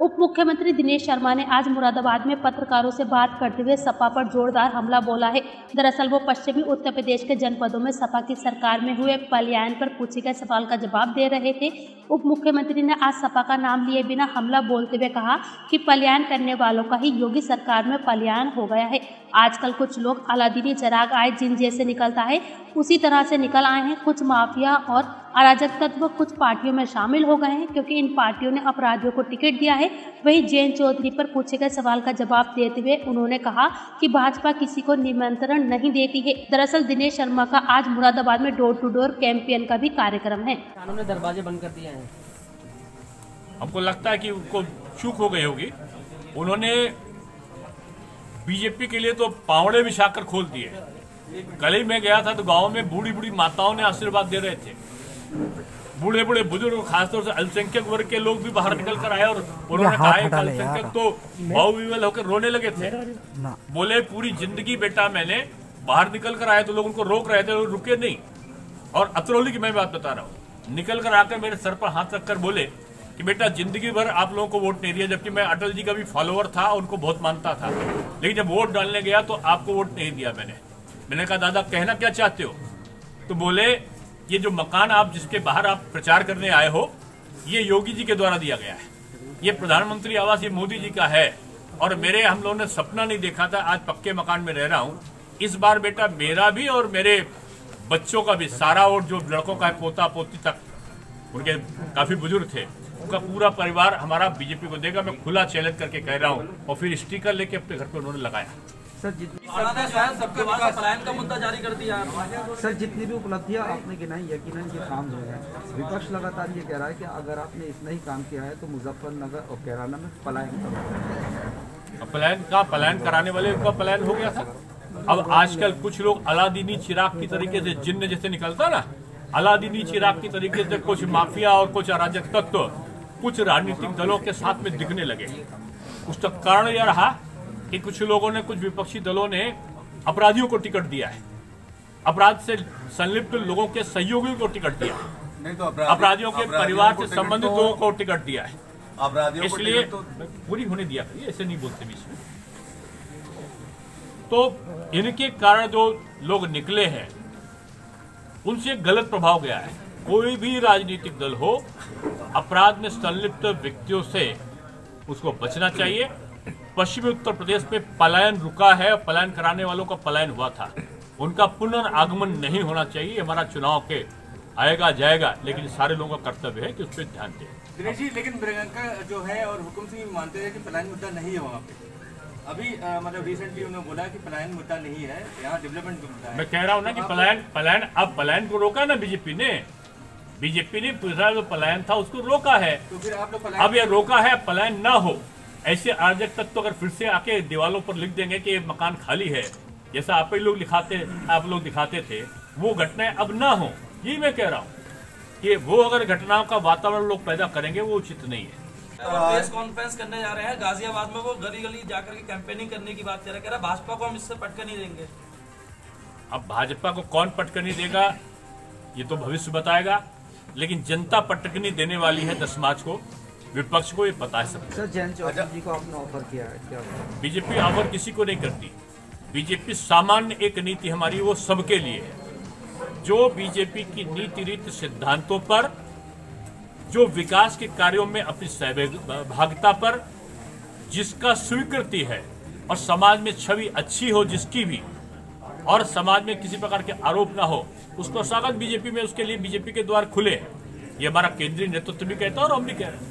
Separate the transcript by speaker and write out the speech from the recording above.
Speaker 1: उप मुख्यमंत्री दिनेश शर्मा ने आज मुरादाबाद में पत्रकारों से बात करते हुए सपा पर जोरदार हमला बोला है। दरअसल वो पश्चिमी उत्तर प्रदेश के जनपदों में सपा की सरकार में हुए पलायन पर पूछे गए सवाल का जवाब दे रहे थे। उप मुख्यमंत्री ने आज सपा का नाम लिए बिना हमला बोलते हुए कहा कि पलायन करने वालों का ही योगी सरकार में पलायन हो गया है। आजकल कुछ लोग अलादीनी चिराग आए जिन जैसे निकलता है उसी तरह से निकल आए हैं। कुछ माफिया और अराजक तत्व कुछ पार्टियों में शामिल हो गए हैं क्योंकि इन पार्टियों ने अपराधियों को टिकट दिया है। वहीं जयंत चौधरी पर पूछे गए सवाल का जवाब देते हुए उन्होंने कहा कि भाजपा किसी को निमंत्रण नहीं देती है। दरअसल दिनेश शर्मा का आज मुरादाबाद में डोर टू डोर कैंपेन का भी कार्यक्रम है।
Speaker 2: उन्होंने दरवाजे बंद कर दिए हैं।
Speaker 3: हमको लगता है कि उनको चूक हो गई होगी। उन्होंने बीजेपी के लिए तो पावड़े बिछाकर खोल दिए। कल ही मैं गया था तो गांव में बूढ़ी बूढ़ी माताओं ने आशीर्वाद दे रहे थे। बूढ़े बूढ़े बुजुर्ग, खासतौर से अल्पसंख्यक वर्ग के लोग भी बाहर निकल कर आए और उन्होंने कहा कि अल्पसंख्यक तो भावविवल होकर रोने लगे थे। बोले पूरी जिंदगी बेटा मैंने बाहर निकल कर आए तो लोग उनको रोक रहे थे, लोग रुके नहीं। और अतरौली की मैं बात बता रहा हूँ, निकल कर आकर मेरे सर पर हाथ रखकर बोले कि बेटा जिंदगी भर आप लोगों को वोट नहीं दिया, जबकि मैं अटल जी का भी फॉलोअर था, उनको बहुत मानता था, लेकिन जब वोट डालने गया तो आपको वोट नहीं दिया। मैंने कहा दादा कहना क्या चाहते हो? तो बोले ये जो मकान आप जिसके बाहर आप प्रचार करने आए हो ये योगी जी के द्वारा दिया गया है, ये प्रधानमंत्री आवास ये मोदी जी का है और हम लोगों ने सपना नहीं देखा था, आज पक्के मकान में रह रहा हूँ। इस बार बेटा मेरा भी और मेरे बच्चों का भी सारा वोट, जो लड़कों का है पोता पोती तक, उनके काफी बुजुर्ग थे, उनका पूरा परिवार हमारा बीजेपी को देगा। मैं खुला चैलेंज करके कह रहा हूँ। और फिर स्टिकर लेके अपने घर पे उन्होंने लगाया।
Speaker 4: सर पलायन का मुद्दा जारी कर दिया। सर जितनी भी उपलब्धियां आपने गिनाई यकीनन ये काम जो है, विपक्ष लगातार ये कह रहा है कि अगर आपने इतना ही काम किया है तो मुजफ्फरनगर और कैराना में पलायन करो।
Speaker 3: पलायन कराने वाले का पलायन हो गया था। अब आजकल कुछ लोग अलादीनी चिराग की तरीके से जिन्न जैसे निकलता ना, अलादीनी चिराग की तरीके से कुछ माफिया और कुछ अराजक तत्व कुछ राजनीतिक दलों के साथ में दिखने लगे। उसका कारण यह रहा कि कुछ लोगों ने, कुछ विपक्षी दलों ने अपराधियों को टिकट दिया है, अपराध से संलिप्त लोगों के सहयोगियों को टिकट दिया है, अपराधियों के परिवार से संबंधित लोगों को टिकट दिया है। इसलिए पूरी होने दिया, ऐसे नहीं बोलते बीच में। तो इनके कारण जो लोग निकले हैं उनसे गलत प्रभाव गया है। कोई भी राजनीतिक दल हो, अपराध में संलिप्त व्यक्तियों से उसको बचना चाहिए। पश्चिमी उत्तर प्रदेश में पलायन रुका है, पलायन कराने वालों का पलायन हुआ था, उनका पुनर्आगमन नहीं होना चाहिए। हमारा चुनाव के आएगा जाएगा, लेकिन सारे लोगों का कर्तव्य है कि उस पर ध्यान दें।
Speaker 5: दिनेश जी, लेकिन प्रियंका जो है और हुकुम सिंह मानते हैं कि पलायन मुद्दा नहीं है वहाँ पे। अभी मतलब रिसेंटली उन्होंने बोला कि पलायन मुद्दा नहीं है, यहाँ डेवलपमेंट का मुद्दा है।
Speaker 3: मैं कह रहा हूँ ना कि पलायन को रोका ना बीजेपी ने पूछा जो पलायन था उसको रोका है।
Speaker 5: तो फिर आप लोग
Speaker 3: अब ये रोका है, पलायन ना हो। ऐसे अराजक तत्व तो अगर फिर से आके दीवालों पर लिख देंगे कि ये मकान खाली है, जैसा आप लोग दिखाते थे, वो घटनाएं अब ना हो। यही मैं कह रहा हूँ कि वो अगर घटनाओं का वातावरण लोग पैदा करेंगे वो उचित नहीं है।
Speaker 2: प्रेस कॉन्फ्रेंस करने जा रहे हैं गाजियाबाद में, वो गली गली जाकर के कैंपेनिंग करने की बात कह रहा है। भाजपा को हम इससे पटकन नहीं देंगे।
Speaker 3: अब भाजपा को कौन पटकनी देगा ये तो भविष्य बताएगा, लेकिन जनता पटकनी देने वाली है 10 मार्च को। विपक्ष को ये पता है सब।
Speaker 4: सर जयंत चौधरी जी को आपने ऑफर किया है क्या?
Speaker 3: बीजेपी ऑफर किसी को नहीं करती। बीजेपी सामान्य एक नीति हमारी वो सबके लिए है। जो बीजेपी की नीति रीति सिद्धांतों पर, जो विकास के कार्यों में अपनी सहभागिता पर जिसका स्वीकृति है और समाज में छवि अच्छी हो जिसकी भी, और समाज में किसी प्रकार के आरोप ना हो, उसको स्वागत बीजेपी में, उसके लिए बीजेपी के द्वार खुले हैं। ये हमारा केंद्रीय नेतृत्व भी कहता है और हम भी कह रहे हैं।